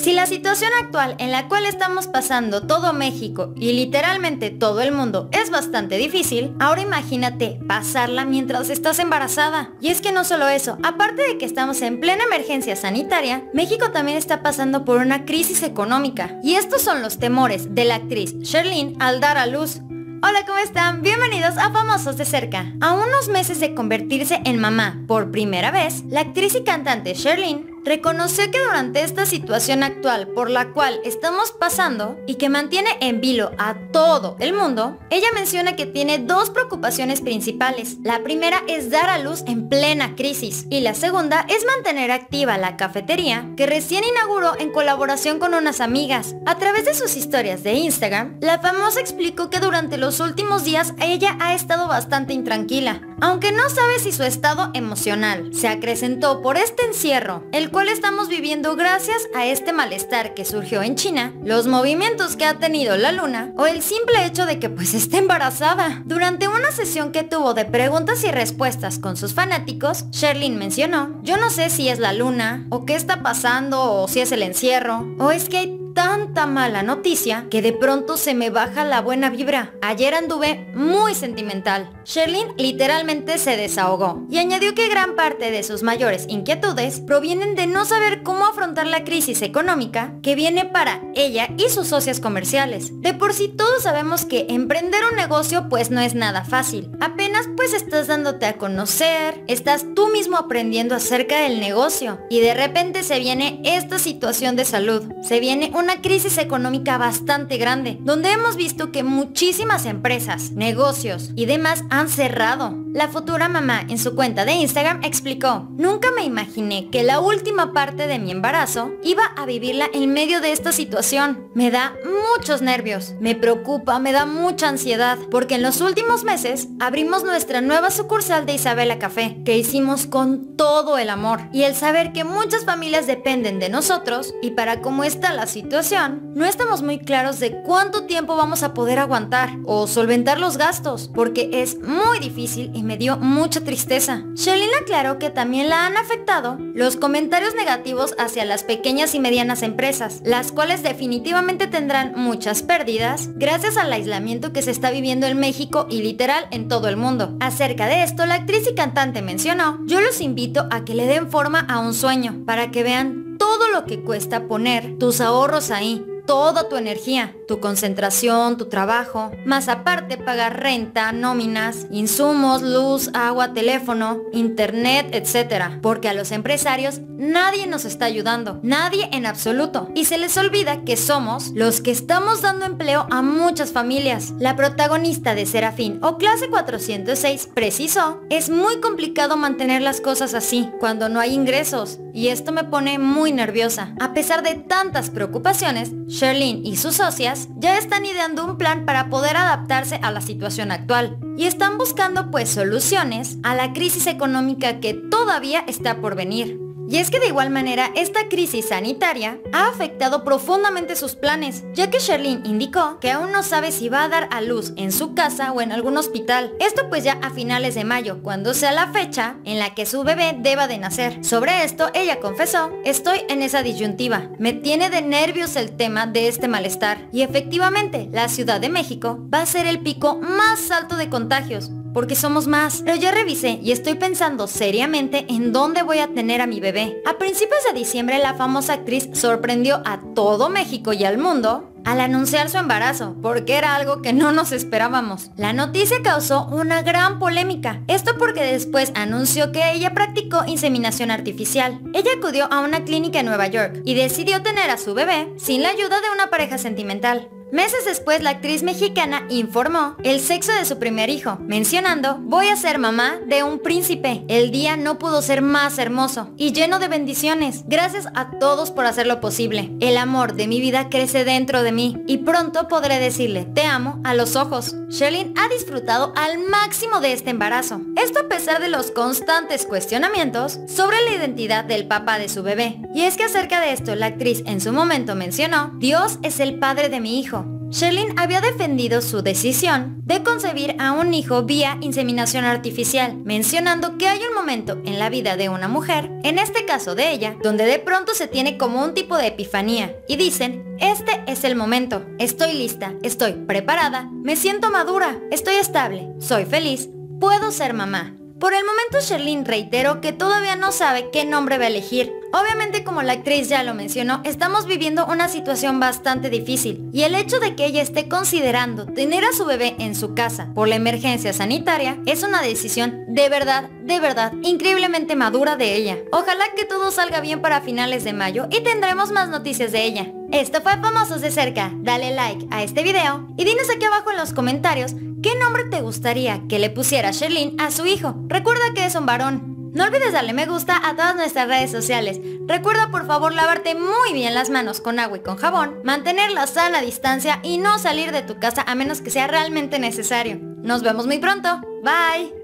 Si la situación actual en la cual estamos pasando todo México y literalmente todo el mundo es bastante difícil, ahora imagínate pasarla mientras estás embarazada. Y es que no solo eso, aparte de que estamos en plena emergencia sanitaria, México también está pasando por una crisis económica. Y estos son los temores de la actriz Sherlyn al dar a luz. Hola, ¿cómo están? Bienvenidos a Famosos de Cerca. A unos meses de convertirse en mamá por primera vez, la actriz y cantante Sherlyn reconoció que durante esta situación actual por la cual estamos pasando y que mantiene en vilo a todo el mundo, ella menciona que tiene dos preocupaciones principales. La primera es dar a luz en plena crisis y la segunda es mantener activa la cafetería que recién inauguró en colaboración con unas amigas. A través de sus historias de Instagram, la famosa explicó que durante los últimos días ella ha estado bastante intranquila, aunque no sabe si su estado emocional se acrecentó por este encierro, el cual estamos viviendo gracias a este malestar que surgió en China, los movimientos que ha tenido la luna o el simple hecho de que pues está embarazada. Durante una sesión que tuvo de preguntas y respuestas con sus fanáticos, Sherlyn mencionó: yo no sé si es la luna o qué está pasando o si es el encierro o es que hay tanta mala noticia que de pronto se me baja la buena vibra. Ayer anduve muy sentimental. Sherlyn literalmente se desahogó y añadió que gran parte de sus mayores inquietudes provienen de no saber cómo afrontar la crisis económica que viene para ella y sus socias comerciales. De por sí todos sabemos que emprender un negocio pues no es nada fácil. Apenas pues estás dándote a conocer, estás tú mismo aprendiendo acerca del negocio y de repente se viene esta situación de salud. Se viene una crisis económica bastante grande, donde hemos visto que muchísimas empresas, negocios y demás han cerrado. La futura mamá en su cuenta de Instagram explicó: nunca me imaginé que la última parte de mi embarazo iba a vivirla en medio de esta situación. Me da muchos nervios, me preocupa, me da mucha ansiedad, porque en los últimos meses abrimos nuestra nueva sucursal de Isabela Café, que hicimos con todo el amor, y el saber que muchas familias dependen de nosotros y para cómo está la situación, no estamos muy claros de cuánto tiempo vamos a poder aguantar o solventar los gastos, porque es muy difícil y me dio mucha tristeza. Sherlyn aclaró que también la han afectado los comentarios negativos hacia las pequeñas y medianas empresas, las cuales definitivamente tendrán muchas pérdidas gracias al aislamiento que se está viviendo en México y literal en todo el mundo. Acerca de esto, la actriz y cantante mencionó: yo los invito a que le den forma a un sueño, para que vean todo lo que cuesta poner tus ahorros ahí, toda tu energía, tu concentración, tu trabajo, más aparte pagar renta, nóminas, insumos, luz, agua, teléfono, internet, etc. Porque a los empresarios nadie nos está ayudando, nadie en absoluto. Y se les olvida que somos los que estamos dando empleo a muchas familias. La protagonista de Serafín o Clase 406 precisó: es muy complicado mantener las cosas así cuando no hay ingresos, y esto me pone muy nerviosa. A pesar de tantas preocupaciones, Sherlyn y sus socias ya están ideando un plan para poder adaptarse a la situación actual y están buscando pues soluciones a la crisis económica que todavía está por venir. Y es que de igual manera esta crisis sanitaria ha afectado profundamente sus planes, ya que Sherlyn indicó que aún no sabe si va a dar a luz en su casa o en algún hospital. Esto pues ya a finales de mayo, cuando sea la fecha en la que su bebé deba de nacer. Sobre esto ella confesó: estoy en esa disyuntiva, me tiene de nervios el tema de este malestar. Y efectivamente, la Ciudad de México va a ser el pico más alto de contagios, porque somos más. Pero ya revisé y estoy pensando seriamente en dónde voy a tener a mi bebé. A principios de diciembre, la famosa actriz sorprendió a todo México y al mundo al anunciar su embarazo, porque era algo que no nos esperábamos. La noticia causó una gran polémica, esto porque después anunció que ella practicó inseminación artificial. Ella acudió a una clínica en Nueva York y decidió tener a su bebé sin la ayuda de una pareja sentimental. Meses después, la actriz mexicana informó el sexo de su primer hijo, mencionando: voy a ser mamá de un príncipe. El día no pudo ser más hermoso y lleno de bendiciones. Gracias a todos por hacerlo posible. El amor de mi vida crece dentro de mí y pronto podré decirle te amo a los ojos. Sherlyn ha disfrutado al máximo de este embarazo. Esto a pesar de los constantes cuestionamientos sobre la identidad del papá de su bebé. Y es que acerca de esto, la actriz en su momento mencionó: Dios es el padre de mi hijo. Sherlyn había defendido su decisión de concebir a un hijo vía inseminación artificial, mencionando que hay un momento en la vida de una mujer, en este caso de ella, donde de pronto se tiene como un tipo de epifanía, y dicen, este es el momento, estoy lista, estoy preparada, me siento madura, estoy estable, soy feliz, puedo ser mamá. Por el momento Sherlyn reiteró que todavía no sabe qué nombre va a elegir. Obviamente, como la actriz ya lo mencionó, estamos viviendo una situación bastante difícil y el hecho de que ella esté considerando tener a su bebé en su casa por la emergencia sanitaria es una decisión de verdad, increíblemente madura de ella. Ojalá que todo salga bien para finales de mayo y tendremos más noticias de ella. Esto fue Famosos de Cerca. Dale like a este video y dinos aquí abajo en los comentarios ¿qué nombre te gustaría que le pusiera Sherlyn a su hijo? Recuerda que es un varón. No olvides darle me gusta a todas nuestras redes sociales. Recuerda por favor lavarte muy bien las manos con agua y con jabón, mantener la sana distancia y no salir de tu casa a menos que sea realmente necesario. Nos vemos muy pronto. Bye.